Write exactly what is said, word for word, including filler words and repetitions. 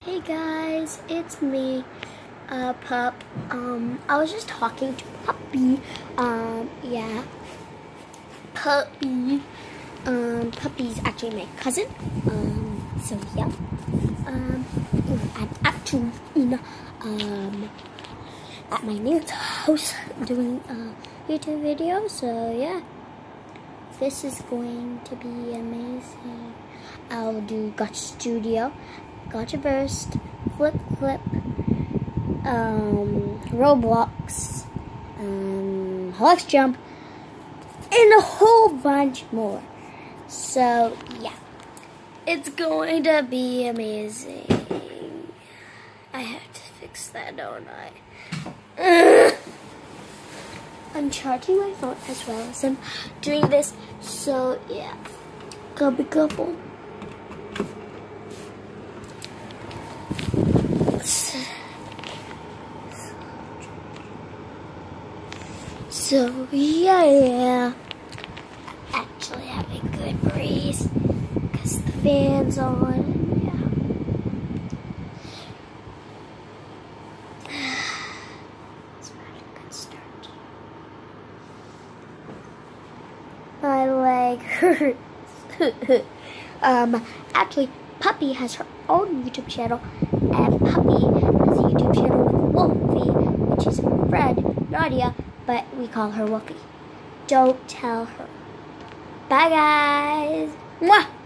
Hey guys, it's me, uh, Pup. Um, I was just talking to Puppy. Um, yeah, Puppy. Um, Puppy's actually my cousin. Um, so yeah. Um, I'm actually in, um, at my nan's house doing a YouTube video. So yeah, this is going to be amazing. I'll do Gotcha Studio, Gotcha Burst, Flip Clip, um, Roblox, um, Hux Jump, and a whole bunch more. So yeah, it's going to be amazing. I have to fix that, don't I? I'm charging my phone as well as I'm doing this. So yeah, gotta be careful. So yeah, I actually have a good breeze because the fan's on. And yeah, it's not a good start. My leg hurts. um, actually, Puppy has her own YouTube channel, and Puppy has a YouTube channel with Wolfie, which is her friend Nadia. But we call her Wolfie. Don't tell her. Bye, guys. Mwah!